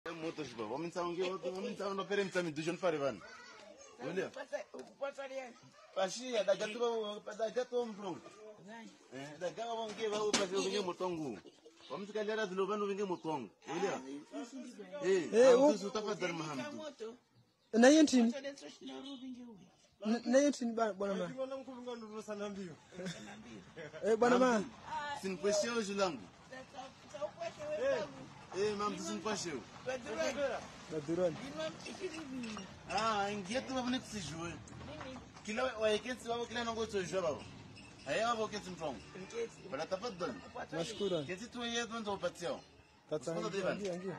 Moto shiba, wamensaonge peremtsa midusho fare vanhu. Olha. Pashia dagatu mplongo. Dagawa wonge va upase vinge motongo. Wamsikalera zilobano vinge motongo. Olha. Usu tafadhali Mahamdu. Na yentini. Na yentini bwana ma. Bwana ma. Sinkweshe hoje langu. Mam, sinkweshe. Badurani. Ingeto vavone kusijue. Kila waeketsi wavo kila nongo tsojua babo. Haya wavo ketsi mtongo. Bana tafadhali. Nashukuru. Ketsi tu yeye ndo upatia. Tatanga.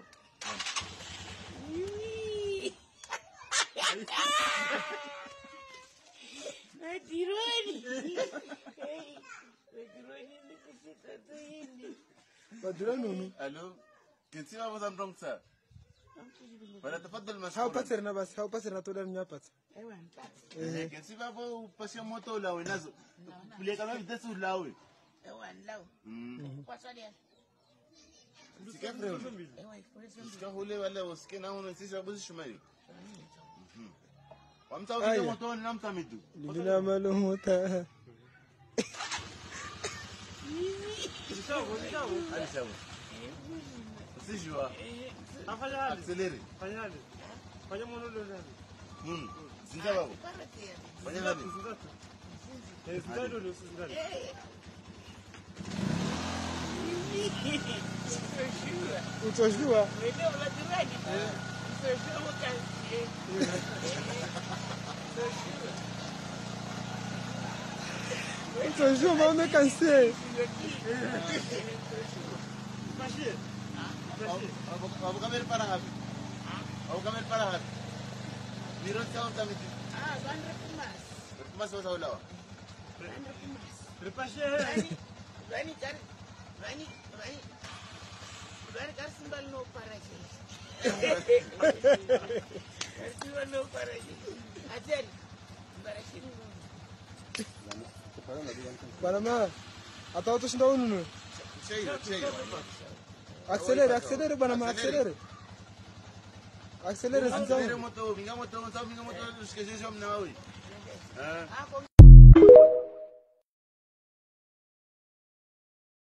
Badurani. Allo. Ketsi wavo za mtongo sa. Bana tafadhali mashukuru. Haupasirina basi, haupasirina toda mnyapata. Ketsi wavo upashe moto lawe nazo. Kuleka na vitesi ulawe. Lao. Kwasalia. Sikafre. Sikahule wale usikena uno sisi wabuzi shumayo. Wamtaukia moto ni namtamidu. Lina malumuta. Alishabu. Usijua. Accelere. Fanya mono leo. Sinja babu. Fanya nani? Sinja leo sinja. Utojua? Wewe unajiraji. Utojua mkansi. Utojua mama kanse. Mashi. Abu kamera para hapi. Abu kamera para hapi. Miro sawa tamiti. Bandra kumas. Kumas wasa ulawa. Bandra kumas. Repashi. Rani kasimbal no paraji. Kasimbal no paraji. Ajari. Paraji no. Bwana ma. Hata utashinda ununu. Cheio. Accelere bwana ma, accelere. Accelere Accelere moto, minga moto, ushikeje mnawe.